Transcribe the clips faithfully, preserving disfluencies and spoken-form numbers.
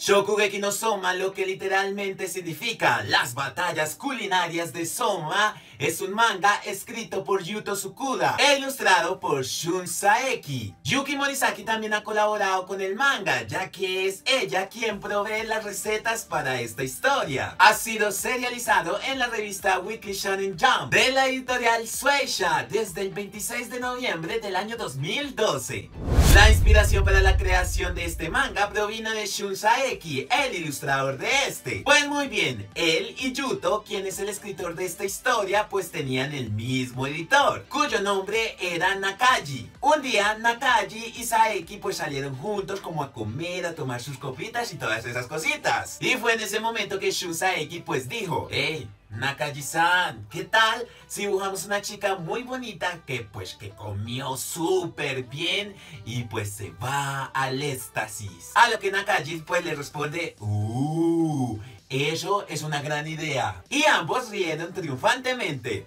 Shokugeki no Soma, lo que literalmente significa las batallas culinarias de Soma, es un manga escrito por Yuto Tsukuda e ilustrado por Shun Saeki. Yuki Morisaki también ha colaborado con el manga, ya que es ella quien provee las recetas para esta historia. Ha sido serializado en la revista Weekly Shonen Jump de la editorial Shueisha desde el veintiséis de noviembre del año dos mil doce. La inspiración para la creación de este manga provino de Shun Saeki, el ilustrador de este. Pues muy bien, él y Yuto, quien es el escritor de esta historia, pues tenían el mismo editor, cuyo nombre era Nakaji. Un día Nakaji y Saeki pues salieron juntos como a comer, a tomar sus copitas y todas esas cositas. Y fue en ese momento que Shun Saeki pues dijo: hey, Nakaji-san, ¿qué tal si dibujamos una chica muy bonita que pues que comió súper bien y pues se va al éxtasis? A lo que Nakaji pues le responde: uh, eso es una gran idea. Y ambos rieron triunfantemente.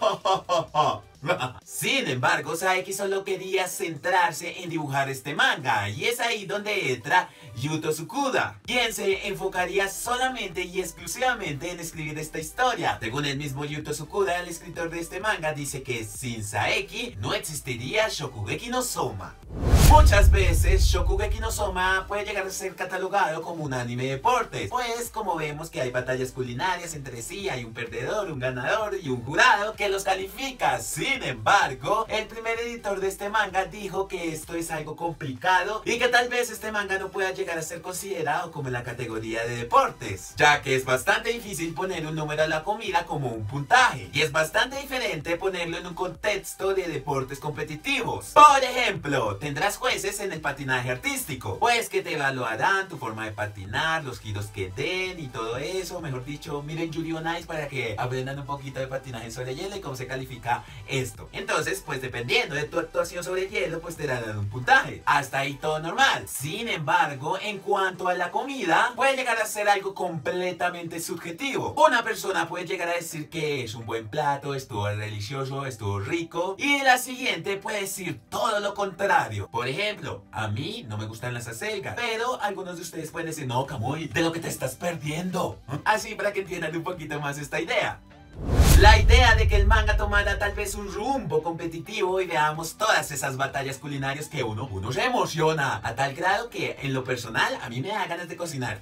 Sin embargo, Saeki solo quería centrarse en dibujar este manga, y es ahí donde entra Yuto Tsukuda, quien se enfocaría solamente y exclusivamente en escribir esta historia. Según el mismo Yuto Tsukuda, el escritor de este manga, dice que sin Saeki no existiría Shokugeki no Soma. Muchas veces Shokugeki no Soma puede llegar a ser catalogado como un anime de deportes, pues como vemos que hay batallas culinarias entre sí, hay un perdedor, un ganador y un jurado que los califica. Sin embargo, el primer editor de este manga dijo que esto es algo complicado y que tal vez este manga no pueda llegar a ser considerado como en la categoría de deportes, ya que es bastante difícil poner un número a la comida como un puntaje, y es bastante diferente ponerlo en un contexto de deportes competitivos. Por ejemplo, tendrás jueces en el patinaje artístico, pues que te evaluarán tu forma de patinar, los giros que den y todo eso. Mejor dicho, miren Yuri on Ice para que aprendan un poquito de patinaje sobre hielo y cómo se califica esto. Entonces, pues dependiendo de tu actuación sobre hielo, pues te darán un puntaje. Hasta ahí todo normal. Sin embargo, en cuanto a la comida, puede llegar a ser algo completamente subjetivo. Una persona puede llegar a decir que es un buen plato, estuvo delicioso, estuvo rico, y la siguiente puede decir todo lo contrario. Por ejemplo, a mí no me gustan las acelgas, pero algunos de ustedes pueden decir: no, Kamui, de lo que te estás perdiendo. Así para que entiendan un poquito más esta idea. La idea de que el manga tomara tal vez un rumbo competitivo y veamos todas esas batallas culinarias que uno, uno se emociona a tal grado que en lo personal a mí me da ganas de cocinar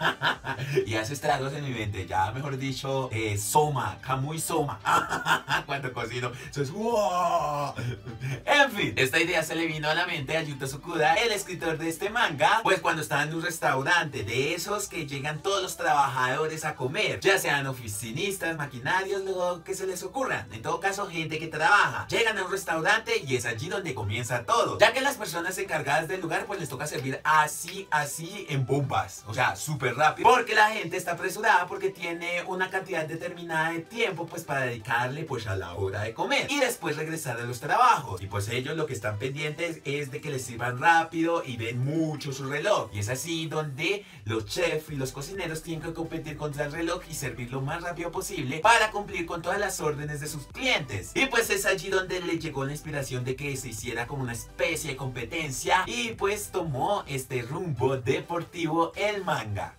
y hace estragos en mi mente. Ya mejor dicho, eh, Soma, Kamui Soma cuando cocino, eso es wow. En fin, esta idea se le vino a la mente a Yuto Tsukuda, el escritor de este manga, pues cuando estaba en un restaurante de esos que llegan todos los trabajadores a comer, ya sean oficinistas, maquinarios, luego que se les ocurra. En todo caso, gente que trabaja. Llegan a un restaurante y es allí donde comienza todo, ya que las personas encargadas del lugar pues les toca servir así, así en bombas. O sea, súper rápido, porque la gente está apresurada porque tiene una cantidad determinada de tiempo pues para dedicarle pues a la hora de comer y después regresar a los trabajos. Y pues ellos lo que están pendientes es de que les sirvan rápido y ven mucho su reloj. Y es así donde los chefs y los cocineros tienen que competir contra el reloj y servir lo más rápido posible para cumplir con con todas las órdenes de sus clientes. Y pues es allí donde le llegó la inspiración de que se hiciera como una especie de competencia, y pues tomó este rumbo deportivo el manga.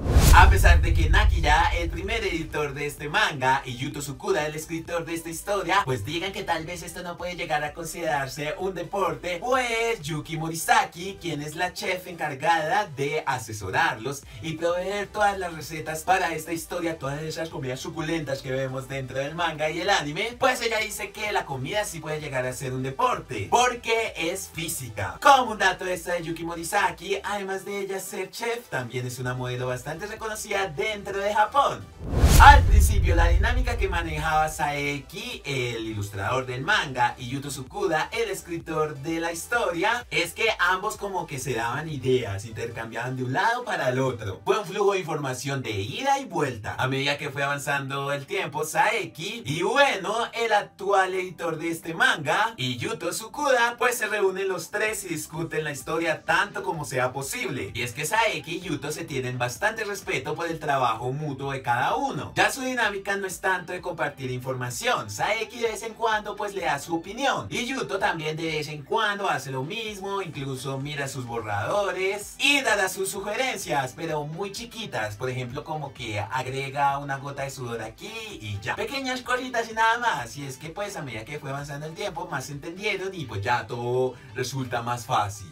A pesar de que Nakiya, el primer editor de este manga, y Yuto Tsukuda, el escritor de esta historia, pues digan que tal vez esto no puede llegar a considerarse un deporte, pues Yuki Morisaki, quien es la chef encargada de asesorarlos y proveer todas las recetas para esta historia, todas esas comidas suculentas que vemos dentro del manga y el anime, pues ella dice que la comida sí puede llegar a ser un deporte, porque es física. Como un dato extra de Yuki Morisaki, además de ella ser chef, también es una modelo bastante reconocida conocida dentro de Japón. Al principio, la dinámica que manejaba Saeki, el ilustrador del manga, y Yuto Tsukuda, el escritor de la historia, es que ambos como que se daban ideas, intercambiaban de un lado para el otro. Fue un flujo de información de ida y vuelta a medida que fue avanzando el tiempo. Saeki y bueno, el actual editor de este manga, y Yuto Tsukuda, pues se reúnen los tres y discuten la historia tanto como sea posible. Y es que Saeki y Yuto se tienen bastante respeto por el trabajo mutuo de cada uno. Ya su dinámica no es tanto de compartir información. Saeki de vez en cuando pues le da su opinión. Y Yuto también de vez en cuando hace lo mismo, incluso mira sus borradores y dará sus sugerencias, pero muy chiquitas. Por ejemplo, como que agrega una gota de sudor aquí y ya. Pequeñas cositas y nada más. Y es que pues a medida que fue avanzando el tiempo, más se entendieron y pues ya todo resulta más fácil.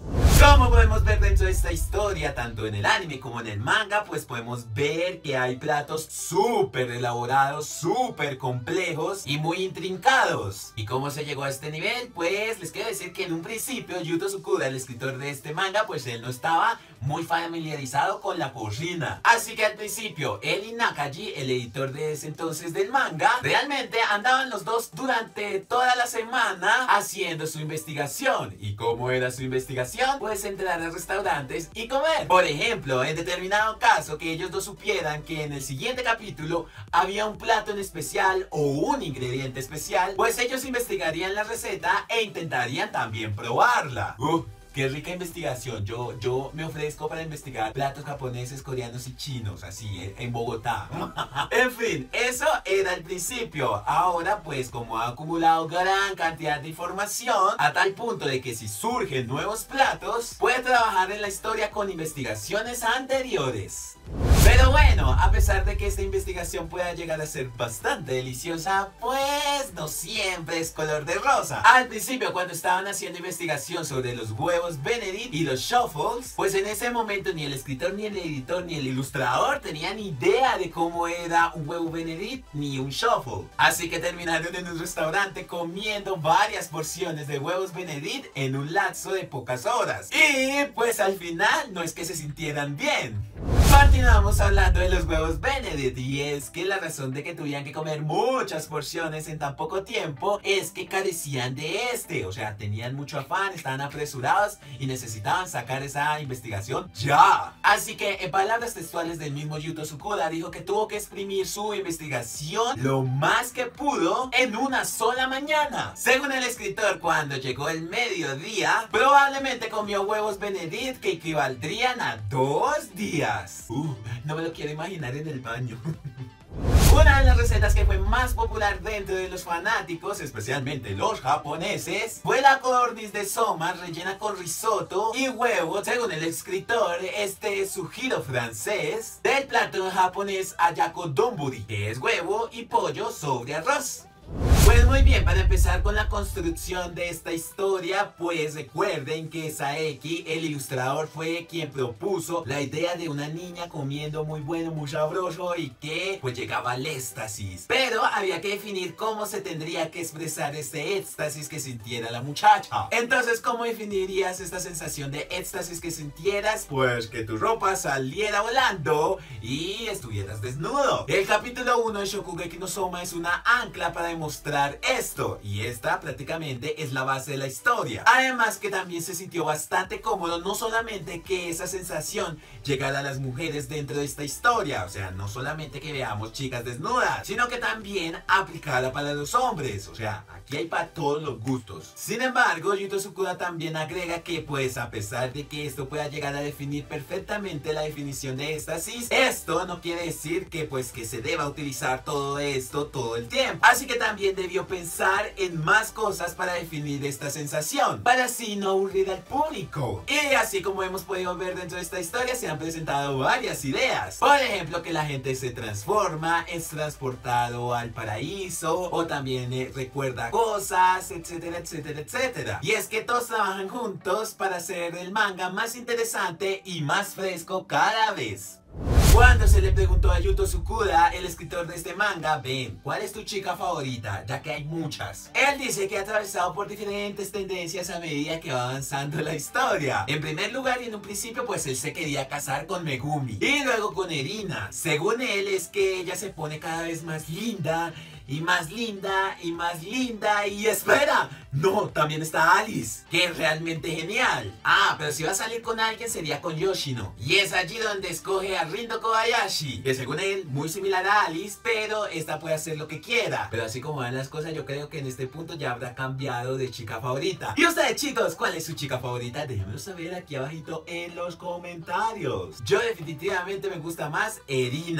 Como podemos ver dentro de esta historia, tanto en el anime como en el manga, pues podemos ver que hay platos súper elaborados, súper complejos y muy intrincados. ¿Y cómo se llegó a este nivel? Pues les quiero decir que en un principio Yuto Tsukuda, el escritor de este manga, pues él no estaba muy familiarizado con la cocina. Así que al principio, él y Nakaji, el editor de ese entonces del manga, realmente andaban los dos durante toda la semana haciendo su investigación. ¿Y cómo era su investigación? Pues entrar a restaurantes y comer. Por ejemplo, en determinado caso que ellos dos supieran que en el siguiente capítulo había un plato en especial o un ingrediente especial, pues ellos investigarían la receta e intentarían también probarla. Uh. Qué rica investigación. Yo, yo me ofrezco para investigar platos japoneses, coreanos y chinos, así, en Bogotá. En fin, eso era el principio. Ahora, pues, como ha acumulado gran cantidad de información, a tal punto de que si surgen nuevos platos, puede trabajar en la historia con investigaciones anteriores. Pero bueno, a pesar de que esta investigación pueda llegar a ser bastante deliciosa, pues no siempre es color de rosa. Al principio, cuando estaban haciendo investigación sobre los huevos Benedict y los shuffles, pues en ese momento ni el escritor, ni el editor, ni el ilustrador tenían idea de cómo era un huevo Benedict ni un shuffle. Así que terminaron en un restaurante comiendo varias porciones de huevos Benedict en un lapso de pocas horas. Y pues al final no es que se sintieran bien. Continuamos hablando de los huevos Benedict, y es que la razón de que tuvieran que comer muchas porciones en tan poco tiempo es que carecían de este, o sea, tenían mucho afán, estaban apresurados y necesitaban sacar esa investigación ya. Así que en palabras textuales del mismo Yuto Tsukuda dijo que tuvo que exprimir su investigación lo más que pudo en una sola mañana. Según el escritor, cuando llegó el mediodía, probablemente comió huevos Benedict que equivaldrían a dos días. Uh, no me lo quiero imaginar en el baño. Una de las recetas que fue más popular dentro de los fanáticos, especialmente los japoneses, fue la codorniz de soma rellena con risotto y huevo. Según el escritor, este es su giro francés del plato japonés Ayako Donburi, que es huevo y pollo sobre arroz. Pues muy bien, para empezar con la construcción de esta historia, pues recuerden que Saeki, el ilustrador, fue quien propuso la idea de una niña comiendo muy bueno, muy sabroso y que pues llegaba al éxtasis. Pero había que definir cómo se tendría que expresar este éxtasis que sintiera la muchacha. Entonces, ¿cómo definirías esta sensación de éxtasis que sintieras? Pues que tu ropa saliera volando y estuvieras desnudo. El capítulo uno de Shokugeki no Soma es una ancla para demostrar esto, y esta prácticamente es la base de la historia. Además que también se sintió bastante cómodo, no solamente que esa sensación llegara a las mujeres dentro de esta historia, o sea, no solamente que veamos chicas desnudas, sino que también aplicara para los hombres, o sea, aquí hay para todos los gustos. Sin embargo, Yuto Tsukuda también agrega que pues a pesar de que esto pueda llegar a definir perfectamente la definición de éxtasis, esto no quiere decir que pues que se deba utilizar todo esto todo el tiempo. Así que también debió pensar en más cosas para definir esta sensación, para así no aburrir al público. Y así como hemos podido ver dentro de esta historia, se han presentado varias ideas. Por ejemplo, que la gente se transforma, es transportado al paraíso, o también eh, recuerda cosas, etcétera, etcétera, etcétera. Y es que todos trabajan juntos para hacer el manga más interesante y más fresco cada vez. Cuando se le preguntó a Yuto Tsukuda, el escritor de este manga, ven, ¿cuál es tu chica favorita? Ya que hay muchas. Él dice que ha atravesado por diferentes tendencias a medida que va avanzando la historia. En primer lugar y en un principio, pues él se quería casar con Megumi y luego con Erina. Según él, es que ella se pone cada vez más linda y más linda y más linda y espera, no, también está Alice, que es realmente genial. Ah, pero si va a salir con alguien sería con Yoshino, y es allí donde escoge a Rindo Kobayashi, que según él muy similar a Alice, pero esta puede hacer lo que quiera. Pero así como van las cosas, yo creo que en este punto ya habrá cambiado de chica favorita. Y ustedes, chicos, ¿cuál es su chica favorita? Déjenmelo saber aquí abajito en los comentarios. Yo definitivamente me gusta más Erina.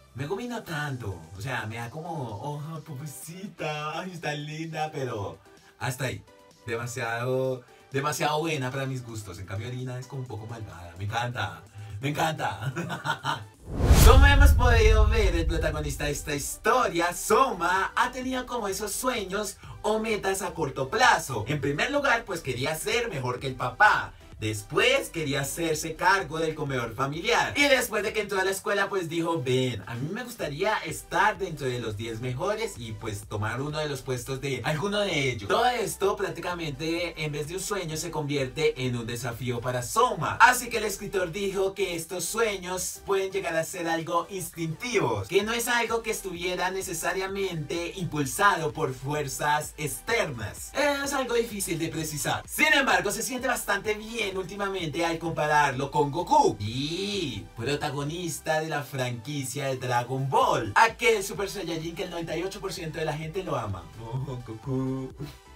Megumi no tanto, o sea, me da como, oh, pobrecita, ay, está linda, pero hasta ahí. Demasiado, demasiado buena para mis gustos. En cambio, Arina es como un poco malvada. Me encanta, me encanta. Como hemos podido ver, el protagonista de esta historia, Soma, ha tenido como esos sueños o metas a corto plazo. En primer lugar, pues quería ser mejor que el papá. Después quería hacerse cargo del comedor familiar. Y después de que entró a la escuela, pues dijo, ven, a mí me gustaría estar dentro de los diez mejores y pues tomar uno de los puestos de alguno de ellos. Todo esto prácticamente en vez de un sueño se convierte en un desafío para Soma. Así que el escritor dijo que estos sueños pueden llegar a ser algo instintivos, que no es algo que estuviera necesariamente impulsado por fuerzas externas. Es algo difícil de precisar. Sin embargo, se siente bastante bien últimamente al compararlo con Goku, y protagonista de la franquicia de Dragon Ball, aquel Super Saiyajin que el noventa y ocho por ciento de la gente lo ama. Oh, Goku.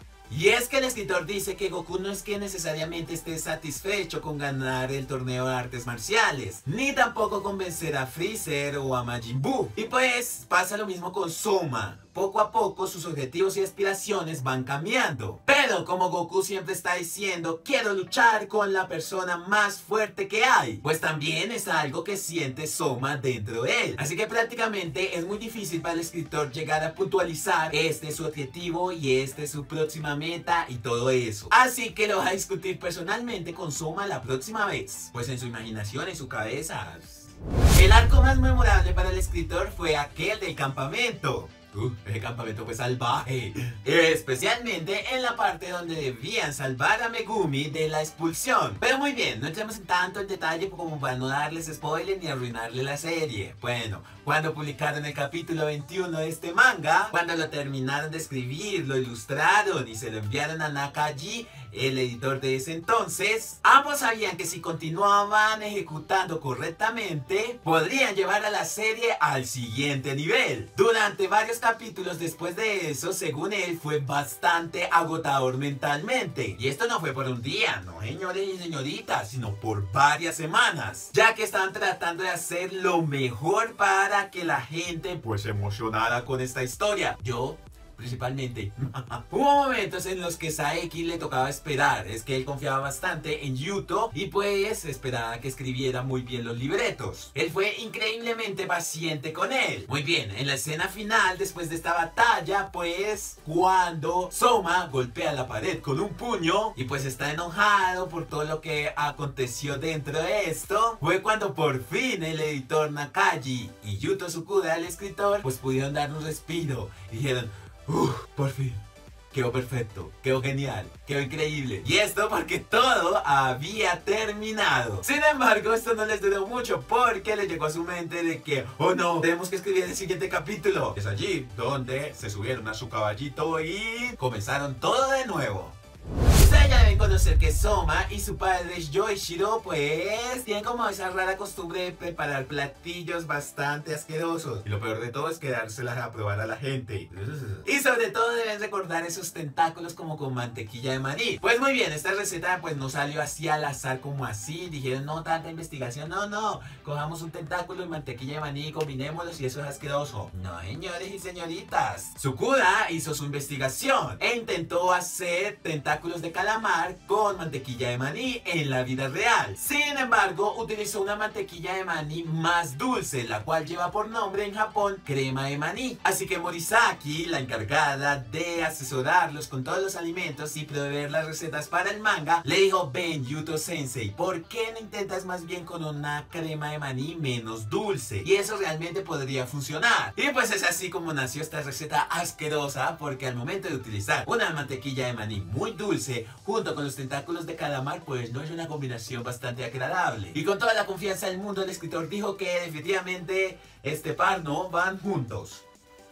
Y es que el escritor dice que Goku no es que necesariamente esté satisfecho con ganar el torneo de artes marciales, ni tampoco con vencer a Freezer o a Majin Buu. Y pues pasa lo mismo con Soma. Poco a poco sus objetivos y aspiraciones van cambiando. Pero como Goku siempre está diciendo, quiero luchar con la persona más fuerte que hay, pues también es algo que siente Soma dentro de él. Así que prácticamente es muy difícil para el escritor llegar a puntualizar este es su objetivo y este es su próxima meta y todo eso. Así que lo va a discutir personalmente con Soma la próxima vez, pues en su imaginación, en su cabeza. El arco más memorable para el escritor fue aquel del campamento. Uh, ese campamento fue salvaje, especialmente en la parte donde debían salvar a Megumi de la expulsión. Pero muy bien, no entremos en tanto en detalle como para no darles spoiler ni arruinarle la serie. Bueno, cuando publicaron el capítulo veintiuno de este manga, cuando lo terminaron de escribir, lo ilustraron y se lo enviaron a Nakagi, el editor de ese entonces, ambos sabían que si continuaban ejecutando correctamente, podrían llevar a la serie al siguiente nivel. Durante varios capítulos después de eso, según él, fue bastante agotador mentalmente. Y esto no fue por un día, no señores y señoritas, sino por varias semanas, ya que estaban tratando de hacer lo mejor para que la gente pues se emocionara con esta historia. Yo principalmente. Hubo momentos en los que Saeki le tocaba esperar, es que él confiaba bastante en Yuto y pues esperaba que escribiera muy bien los libretos. Él fue increíblemente paciente con él. Muy bien, en la escena final, después de esta batalla, pues cuando Soma golpea la pared con un puño y pues está enojado por todo lo que aconteció dentro de esto, fue cuando por fin el editor Nakagi y Yuto Tsukuda, el escritor, pues pudieron dar un respiro y dijeron, uff, por fin, quedó perfecto, quedó genial, quedó increíble. Y esto porque todo había terminado. Sin embargo, esto no les duró mucho porque le llegó a su mente de que, oh no, tenemos que escribir el siguiente capítulo. Es allí donde se subieron a su caballito y comenzaron todo de nuevo. Ustedes ya deben conocer que Soma y su padre Yoichiro pues tienen como esa rara costumbre de preparar platillos bastante asquerosos. Y lo peor de todo es que dárselas a probar a la gente. Y sobre todo deben recordar esos tentáculos como con mantequilla de maní. Pues muy bien, esta receta pues no salió así al azar como así. Dijeron no, tanta investigación, no, no. Cojamos un tentáculo y mantequilla de maní, combinémoslos y eso es asqueroso. No, señores y señoritas. Tsukuda hizo su investigación e intentó hacer tentáculos de calamar con mantequilla de maní en la vida real. Sin embargo, utilizó una mantequilla de maní más dulce, la cual lleva por nombre en Japón crema de maní. Así que Morisaki, la encargada de asesorarlos con todos los alimentos y proveer las recetas para el manga, le dijo, ven Yuto Sensei, ¿por qué no intentas más bien con una crema de maní menos dulce? Y eso realmente podría funcionar. Y pues es así como nació esta receta asquerosa, porque al momento de utilizar una mantequilla de maní muy dulce junto con los tentáculos de calamar, pues no es una combinación bastante agradable. Y con toda la confianza del mundo, el escritor dijo que definitivamente este par no van juntos.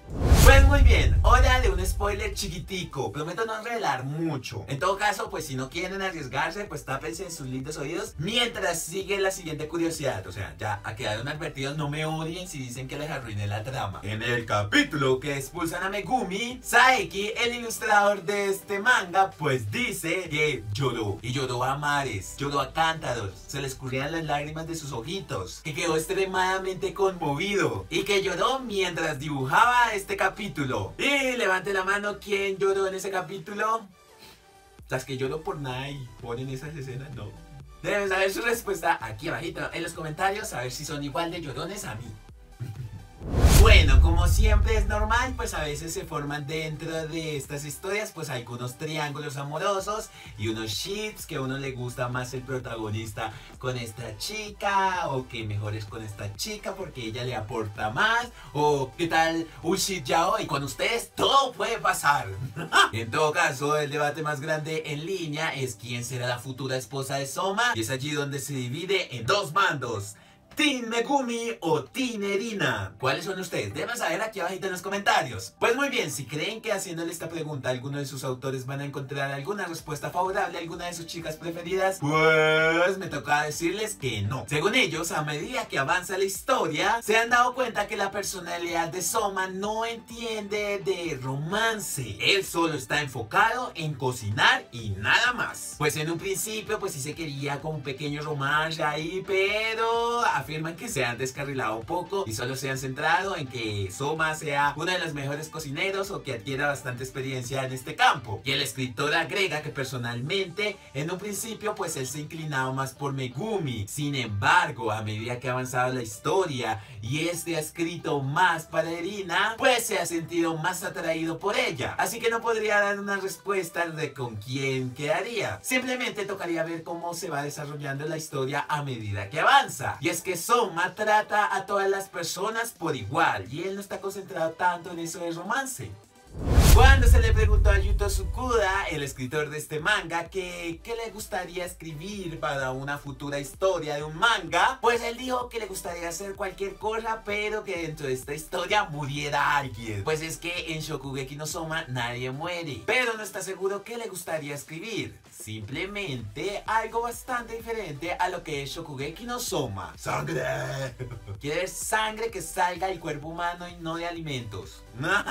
Pues muy bien, hora de un spoiler chiquitico. Prometo no revelar mucho. En todo caso, pues si no quieren arriesgarse, pues tápense en sus lindos oídos mientras sigue la siguiente curiosidad. O sea, ya quedaron advertidos, no me odien si dicen que les arruiné la trama. En el capítulo que expulsan a Megumi, Saeki, el ilustrador de este manga, pues dice que lloró. Y lloró a mares, lloró a cántaros, se le escurrían las lágrimas de sus ojitos, que quedó extremadamente conmovido y que lloró mientras dibujaba este capítulo. Capítulo. Y levante la mano quien lloró en ese capítulo. Las que lloró por nada y ponen esas escenas, no. Deben saber su respuesta aquí abajito en los comentarios, a ver si son igual de llorones a mí. Bueno, como siempre es normal, pues a veces se forman dentro de estas historias pues algunos triángulos amorosos y unos ships que a uno le gusta más el protagonista con esta chica, o que mejor es con esta chica porque ella le aporta más, o qué tal un ship ya hoy. Con ustedes todo puede pasar. En todo caso, el debate más grande en línea es quién será la futura esposa de Soma, y es allí donde se divide en dos bandos: ¿Team Megumi o Team Erina? ¿Cuáles son ustedes? Deben saber aquí abajito en los comentarios. Pues muy bien, si creen que haciéndole esta pregunta alguno de sus autores van a encontrar alguna respuesta favorable a alguna de sus chicas preferidas, pues me toca decirles que no. Según ellos, a medida que avanza la historia, se han dado cuenta que la personalidad de Soma no entiende de romance. Él solo está enfocado en cocinar y nada más. Pues en un principio, pues sí se quería como un pequeño romance ahí, pero afirman que se han descarrilado un poco y solo se han centrado en que Soma sea uno de los mejores cocineros o que adquiera bastante experiencia en este campo. Y el escritor agrega que personalmente en un principio pues él se ha inclinado más por Megumi. Sin embargo, a medida que ha avanzado la historia y este ha escrito más para Erina, pues se ha sentido más atraído por ella. Así que no podría dar una respuesta de con quién quedaría. Simplemente tocaría ver cómo se va desarrollando la historia a medida que avanza. Y es que Soma trata a todas las personas por igual y él no está concentrado tanto en eso de romance. Cuando se le preguntó a Yuto Tsukuda, el escritor de este manga, que qué le gustaría escribir para una futura historia de un manga, pues él dijo que le gustaría hacer cualquier cosa, pero que dentro de esta historia muriera alguien. Pues es que en Shokugeki no Soma nadie muere, pero no está seguro qué le gustaría escribir. Simplemente algo bastante diferente a lo que es Shokugeki no Soma. ¡Sangre! Quiere sangre que salga del cuerpo humano y no de alimentos.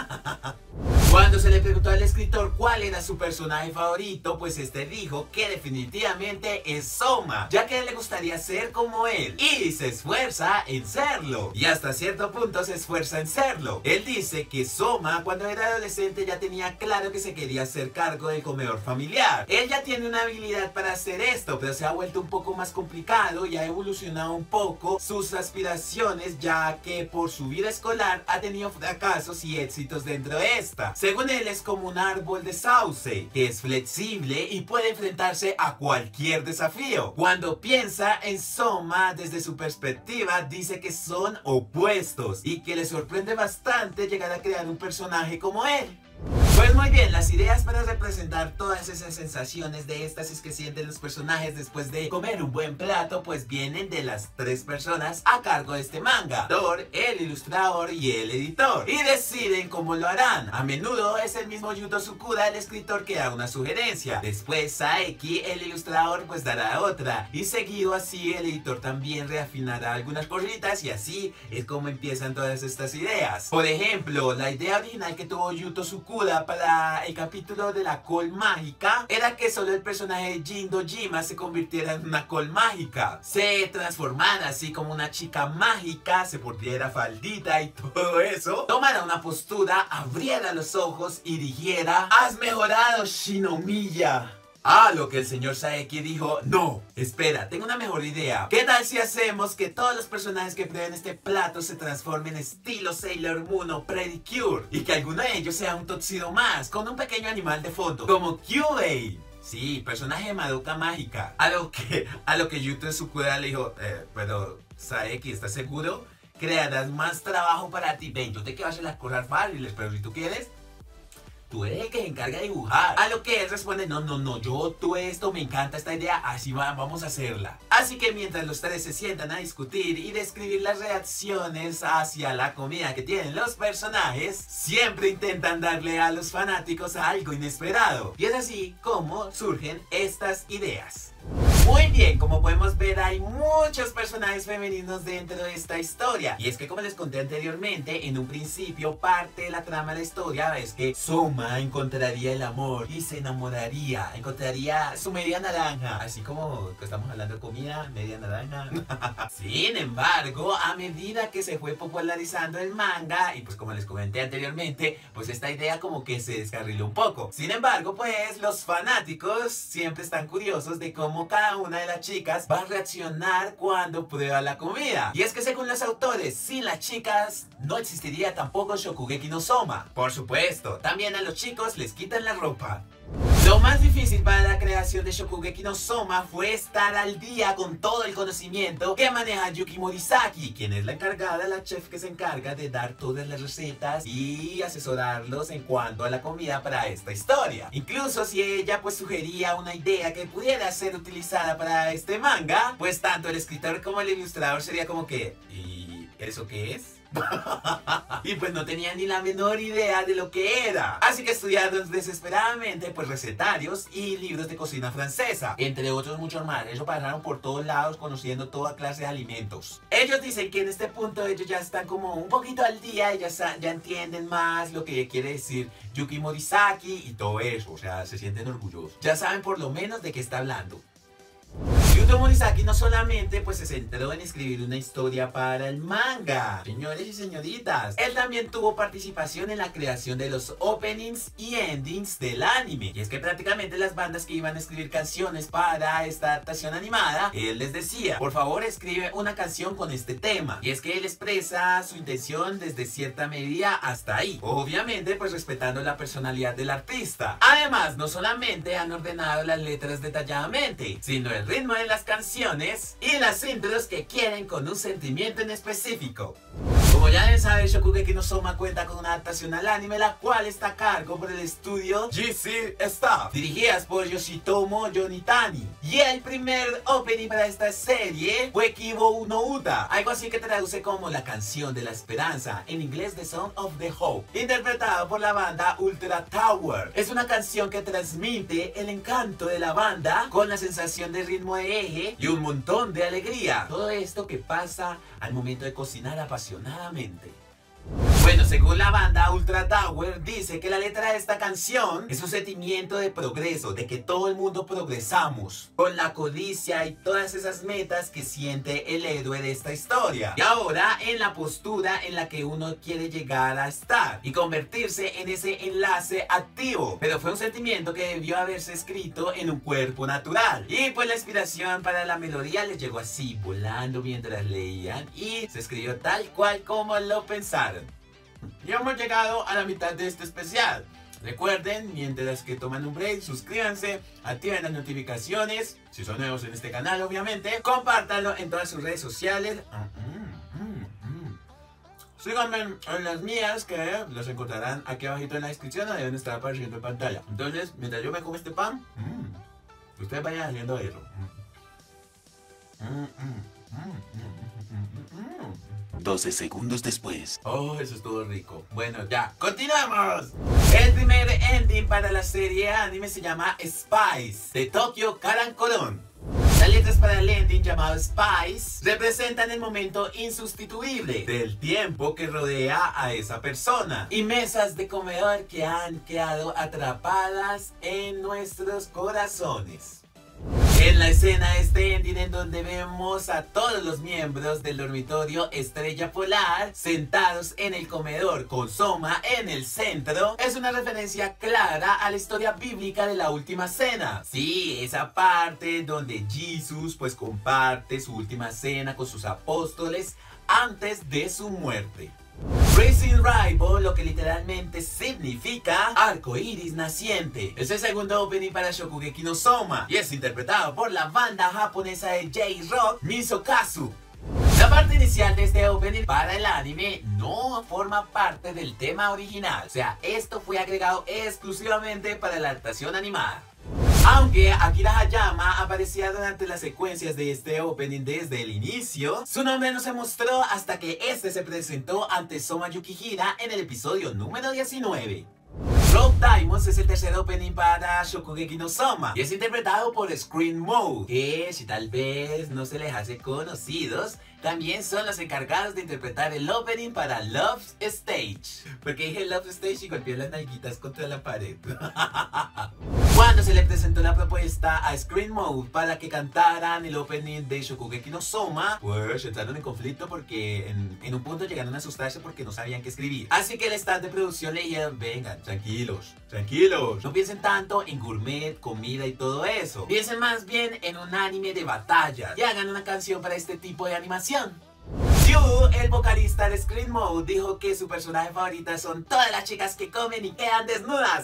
Cuando se le preguntó al escritor cuál era su personaje favorito, pues este dijo que definitivamente es Soma, ya que a él le gustaría ser como él y se esfuerza en serlo, y hasta cierto punto se esfuerza en serlo. Él dice que Soma cuando era adolescente ya tenía claro que se quería hacer cargo del comedor familiar. Él ya tiene una habilidad para hacer esto, pero se ha vuelto un poco más complicado y ha evolucionado un poco sus aspiraciones, ya que por su vida escolar ha tenido fracasos y éxitos dentro de esta. Según él es como un árbol de sauce, que es flexible y puede enfrentarse a cualquier desafío. Cuando piensa en Soma desde su perspectiva, dice que son opuestos y que le sorprende bastante llegar a crear un personaje como él. Pues muy bien, las ideas para representar todas esas sensaciones de éxtasis que sienten los personajes después de comer un buen plato, pues vienen de las tres personas a cargo de este manga: Thor, el ilustrador y el editor, y deciden cómo lo harán. A menudo es el mismo Yuto Tsukuda, el escritor, que da una sugerencia. Después Saeki, el ilustrador, pues dará otra, y seguido así el editor también reafinará algunas cositas, y así es como empiezan todas estas ideas. Por ejemplo, la idea original que tuvo Yuto Tsukuda para el capítulo de la col mágica era que solo el personaje de Jin Dojima se convirtiera en una col mágica, se transformara así como una chica mágica, se pusiera faldita y todo eso, tomara una postura, abriera los ojos y dijera: "Has mejorado, Shinomiya". A lo que el señor Saeki dijo: "No, espera, tengo una mejor idea. ¿Qué tal si hacemos que todos los personajes que prueben este plato se transformen en estilo Sailor Moon o Pretty Cure? Y que alguno de ellos sea un Tuxedo más, con un pequeño animal de fondo, como Kyubey". Sí, personaje de Madoka mágica. A lo que, a lo que Yuto Tsukuda le dijo: eh, pero Saeki, ¿estás seguro? Crearás más trabajo para ti. Ven, yo te quiero hacer las cosas fáciles, pero si tú quieres, tú eres el que se encarga de dibujar. A lo que él responde, no, no, no, yo tú esto, me encanta esta idea, así va, vamos a hacerla. Así que mientras los tres se sientan a discutir y describir las reacciones hacia la comida que tienen los personajes, siempre intentan darle a los fanáticos algo inesperado. Y es así como surgen estas ideas. Muy bien, como podemos ver hay muchos personajes femeninos dentro de esta historia. Y es que como les conté anteriormente, en un principio parte de la trama de la historia es que Soma encontraría el amor y se enamoraría, encontraría su media naranja. Así como que estamos hablando de comida, media naranja. Sin embargo, a medida que se fue popularizando el manga, y pues como les comenté anteriormente, pues esta idea como que se descarriló un poco. Sin embargo, pues los fanáticos siempre están curiosos de cómo cada una de las chicas va a reaccionar cuando prueba la comida. Y es que según los autores, sin las chicas no existiría tampoco Shokugeki no Soma. Por supuesto, también a los chicos les quitan la ropa. Lo más difícil para la creación de Shokugeki no Soma fue estar al día con todo el conocimiento que maneja Yuki Morisaki, quien es la encargada, la chef que se encarga de dar todas las recetas y asesorarlos en cuanto a la comida para esta historia. Incluso si ella pues sugería una idea que pudiera ser utilizada para este manga, pues tanto el escritor como el ilustrador sería como que, ¿y eso qué es? Y pues no tenía ni la menor idea de lo que era. Así que estudiaron desesperadamente pues recetarios y libros de cocina francesa, entre otros muchos más. Ellos pasaron por todos lados conociendo toda clase de alimentos. Ellos dicen que en este punto ellos ya están como un poquito al día y ya, ya entienden más lo que quiere decir Yuki Morisaki y todo eso. O sea, se sienten orgullosos. Ya saben por lo menos de qué está hablando. Yuto Morisaki no solamente pues se centró en escribir una historia para el manga, señores y señoritas, él también tuvo participación en la creación de los openings y endings del anime. Y es que prácticamente las bandas que iban a escribir canciones para esta adaptación animada, él les decía, por favor escribe una canción con este tema. Y es que él expresa su intención desde cierta medida hasta ahí, obviamente pues respetando la personalidad del artista. Además, no solamente han ordenado las letras detalladamente, sino el ritmo de las canciones y las intros que quieren con un sentimiento en específico. Como ya deben saber, Shokugeki no Soma cuenta con una adaptación al anime, la cual está a cargo por el estudio G C Staff, dirigidas por Yoshitomo Yonitani. Y el primer opening para esta serie fue Kibo no Uta, algo así que traduce como la canción de la esperanza, en inglés The Song of the Hope, interpretado por la banda Ultra Tower. Es una canción que transmite el encanto de la banda con la sensación de ritmo de eje y un montón de alegría. Todo esto que pasa al momento de cocinar apasionadamente. Bueno, según la banda Ultra Tower, dice que la letra de esta canción es un sentimiento de progreso, de que todo el mundo progresamos con la codicia y todas esas metas que siente el héroe de esta historia. Y ahora en la postura en la que uno quiere llegar a estar y convertirse en ese enlace activo. Pero fue un sentimiento que debió haberse escrito en un cuerpo natural. Y pues la inspiración para la melodía les llegó así, volando mientras leían, y se escribió tal cual como lo pensaron. Ya hemos llegado a la mitad de este especial. Recuerden, mientras que toman un break, suscríbanse, activen las notificaciones, si son nuevos en este canal obviamente, compártanlo en todas sus redes sociales. Síganme en las mías, que los encontrarán aquí abajito en la descripción, o deben estar apareciendo en pantalla. Entonces, mientras yo me como este pan, mmm, ustedes vayan haciendo eso. doce segundos después. Oh, eso es todo rico. Bueno, ya, ¡continuamos! El primer ending para la serie anime se llama Spice, de Tokyo Karankoron. Las letras para el ending llamado Spice representan el momento insustituible del tiempo que rodea a esa persona y mesas de comedor que han quedado atrapadas en nuestros corazones. En la escena de este ending, en donde vemos a todos los miembros del dormitorio Estrella Polar sentados en el comedor con Soma en el centro, es una referencia clara a la historia bíblica de la última cena. Sí, esa parte donde Jesús pues comparte su última cena con sus apóstoles antes de su muerte. Rising Rival, lo que literalmente significa arco iris naciente, es el segundo opening para Shokugeki no Soma y es interpretado por la banda japonesa de J-Rock Misokazu. La parte inicial de este opening para el anime no forma parte del tema original, o sea, esto fue agregado exclusivamente para la adaptación animada. Aunque Akira Hayama aparecía durante las secuencias de este opening desde el inicio, su nombre no se mostró hasta que este se presentó ante Soma Yukihira en el episodio número diecinueve. Road Diamonds es el tercer opening para Shokugeki no Soma y es interpretado por Screen Mode, que si tal vez no se les hace conocidos, también son los encargados de interpretar el opening para Love Stage. Porque dije Love Stage y golpeé las nalguitas contra la pared. Cuando se le presentó la propuesta a Screen Mode para que cantaran el opening de Shokugeki no Soma, pues entraron en conflicto porque en, en un punto llegaron a asustarse porque no sabían qué escribir. Así que el staff de producción le dijeron, vengan, tranquilos, tranquilos, no piensen tanto en gourmet, comida y todo eso. Piensen más bien en un anime de batallas y hagan una canción para este tipo de animación. Yu, el vocalista de Screen Mode, dijo que su personaje favorita son todas las chicas que comen y quedan desnudas.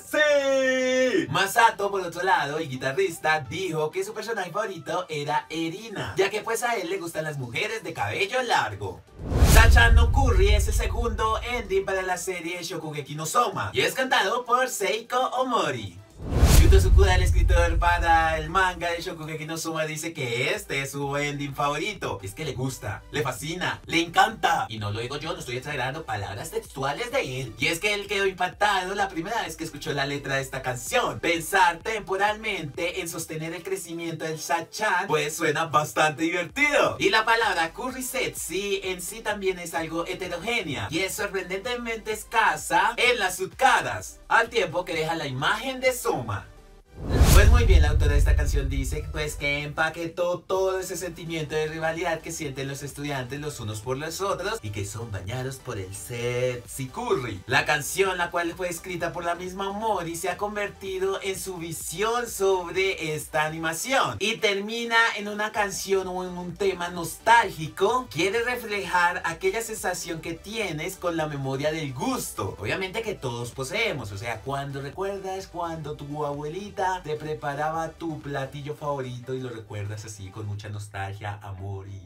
¡Sí! Masato, por otro lado, el guitarrista, dijo que su personaje favorito era Erina, ya que pues a él le gustan las mujeres de cabello largo. Sacha no Curry es el segundo ending para la serie Shokugeki no Soma y es cantado por Seiko Omori. Yuto Tsukuda, el escritor para el manga de Shokugeki no Soma, dice que este es su ending favorito. Es que le gusta, le fascina, le encanta. Y no lo digo yo, no estoy exagerando, palabras textuales de él. Y es que él quedó impactado la primera vez que escuchó la letra de esta canción. Pensar temporalmente en sostener el crecimiento del Sachan, pues suena bastante divertido. Y la palabra Kurisetsu en sí también es algo heterogénea y es sorprendentemente escasa en las subcaras, al tiempo que deja la imagen de Soma. Pues muy bien, la autora de esta canción dice pues que empaquetó todo ese sentimiento de rivalidad que sienten los estudiantes los unos por los otros y que son bañados por el sexy curry. La canción, la cual fue escrita por la misma Mori, se ha convertido en su visión sobre esta animación y termina en una canción o en un tema nostálgico. Quiere reflejar aquella sensación que tienes con la memoria del gusto, obviamente que todos poseemos, o sea, cuando recuerdas cuando tu abuelita te preparaba tu platillo favorito y lo recuerdas así con mucha nostalgia, amor y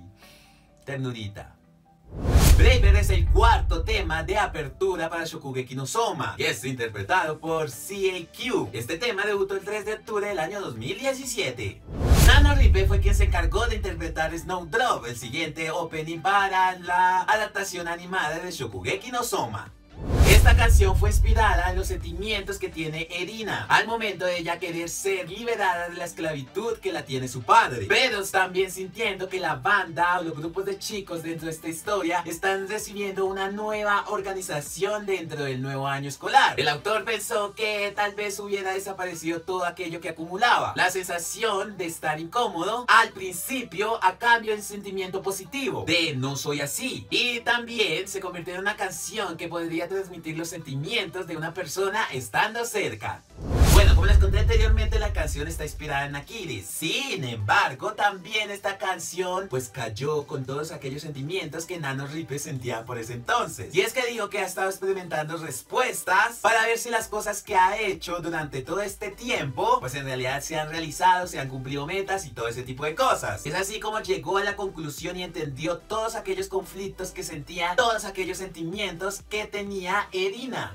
ternurita. Braver es el cuarto tema de apertura para Shokugeki no Soma y es interpretado por C A Q. Este tema debutó el tres de octubre del año dos mil diecisiete. Nano Ripe fue quien se encargó de interpretar Snowdrop, el siguiente opening para la adaptación animada de Shokugeki no Soma. Esta canción fue inspirada en los sentimientos que tiene Erina al momento de ella querer ser liberada de la esclavitud que la tiene su padre, pero también sintiendo que la banda o los grupos de chicos dentro de esta historia están recibiendo una nueva organización dentro del nuevo año escolar. El autor pensó que tal vez hubiera desaparecido todo aquello que acumulaba, la sensación de estar incómodo al principio a cambio de un sentimiento positivo de no soy así, y también se convirtió en una canción que podría transmitir los sentimientos de una persona estando cerca. Bueno, como les conté anteriormente, la canción está inspirada en Akiri. Sin embargo, también esta canción pues cayó con todos aquellos sentimientos que Nano Ripe sentía por ese entonces. Y es que dijo que ha estado experimentando respuestas para ver si las cosas que ha hecho durante todo este tiempo pues en realidad se han realizado, se han cumplido metas y todo ese tipo de cosas. Es así como llegó a la conclusión y entendió todos aquellos conflictos que sentía, todos aquellos sentimientos que tenía Erina.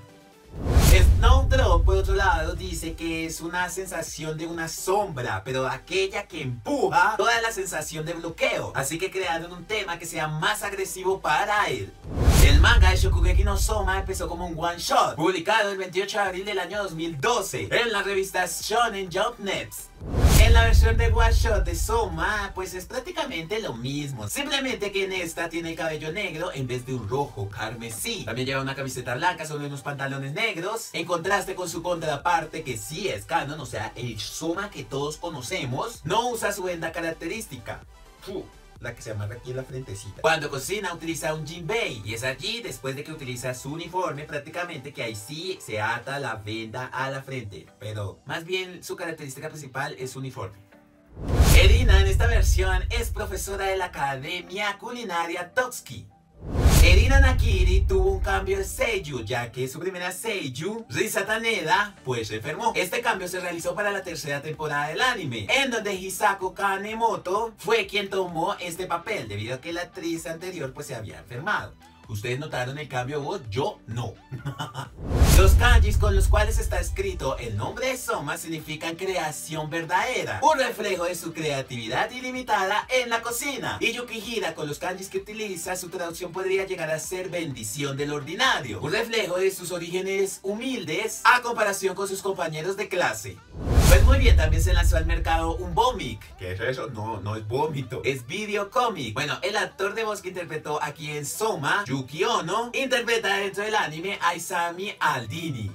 Snowdrop, por otro lado, dice que es una sensación de una sombra, pero aquella que empuja toda la sensación de bloqueo. Así que crearon un tema que sea más agresivo para él. El manga de Shokugeki no Soma empezó como un one shot, publicado el veintiocho de abril del año dos mil doce en la revista Shonen Jump Next. En la versión de one shot de Soma, pues es prácticamente lo mismo, simplemente que en esta tiene el cabello negro en vez de un rojo carmesí. También lleva una camiseta blanca sobre unos pantalones negros, en contraste con su contraparte que sí es canon, o sea, el Soma que todos conocemos no usa su venda característica. Uf. La que se amarra aquí en la frentecita. Cuando cocina utiliza un jinbei y es allí después de que utiliza su uniforme prácticamente que ahí sí se ata la venda a la frente, pero más bien su característica principal es su uniforme. Erina en esta versión es profesora de la Academia Culinaria Totsuki. Erina Nakiri tuvo un cambio de seiyuu, ya que su primera seiyuu, Risa Taneda, pues se enfermó. Este cambio se realizó para la tercera temporada del anime, en donde Hisako Kanemoto fue quien tomó este papel, debido a que la actriz anterior pues se había enfermado. ¿Ustedes notaron el cambio de voz? Yo no. Los kanjis con los cuales está escrito el nombre de Soma significan creación verdadera, un reflejo de su creatividad ilimitada en la cocina. Y Yukihira, con los kanjis que utiliza, su traducción podría llegar a ser bendición del ordinario, un reflejo de sus orígenes humildes a comparación con sus compañeros de clase. Pues muy bien, también se lanzó al mercado un Vomik. ¿Qué es eso? No, no es vómito, es video cómic. Bueno, el actor de voz que interpretó aquí en Soma, Yuki Ono, interpreta dentro del anime a Isami Aldini.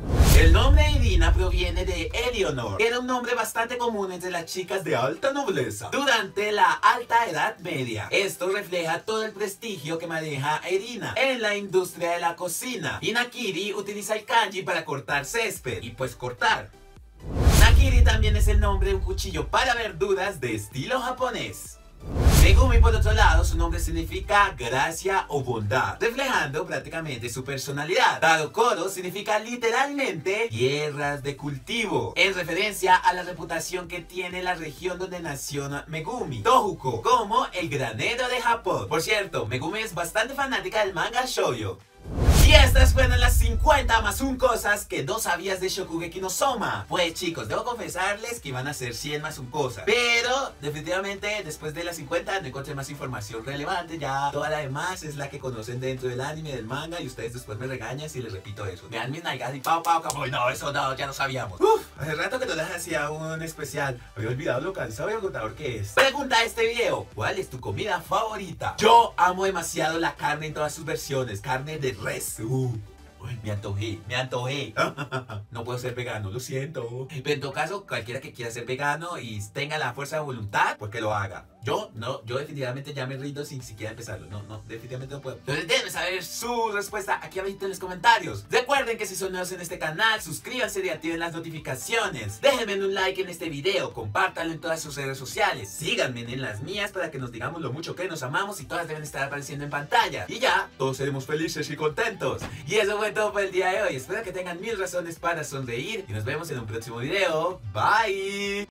El nombre de Irina proviene de Eleonor, que era un nombre bastante común entre las chicas de alta nobleza durante la Alta Edad Media. Esto refleja todo el prestigio que maneja Irina en la industria de la cocina. Y Nakiri utiliza el kanji para cortar césped, y pues cortar. Nakiri también es el nombre de un cuchillo para verduras de estilo japonés. Megumi, por otro lado, su nombre significa gracia o bondad, reflejando prácticamente su personalidad. Tadokoro significa literalmente tierras de cultivo, en referencia a la reputación que tiene la región donde nació Megumi. Tohoku, como el granero de Japón. Por cierto, Megumi es bastante fanática del manga shoujo. Y estas fueron las cincuenta más un cosas que no sabías de Shokugeki no Soma. Pues chicos, debo confesarles que iban a ser cien más un cosas, pero definitivamente después de las cincuenta no encontré más información relevante. Ya toda la demás es la que conocen dentro del anime, del manga, y ustedes después me regañan si les repito eso. Me dan mis nalgas y pau pau capoy. No, eso no, ya lo sabíamos. Uf, hace rato que no les hacía un especial. Había olvidado lo cansado y agotador que es. Pregunta de este video: ¿cuál es tu comida favorita? Yo amo demasiado la carne en todas sus versiones. Carne de res. Uh, uy, me antojé, me antojé. No puedo ser vegano, lo siento. Pero en todo caso, cualquiera que quiera ser vegano y tenga la fuerza de voluntad, pues que lo haga. Yo, no, yo definitivamente ya me rindo sin siquiera empezarlo. No, no, definitivamente no puedo. Entonces déjenme saber su respuesta aquí abajo en los comentarios. Recuerden que si son nuevos en este canal, suscríbanse y activen las notificaciones. Déjenme un like en este video, compártanlo en todas sus redes sociales. Síganme en las mías para que nos digamos lo mucho que nos amamos, y todas deben estar apareciendo en pantalla. Y ya, todos seremos felices y contentos. Y eso fue todo por el día de hoy. Espero que tengan mil razones para sonreír y nos vemos en un próximo video. Bye.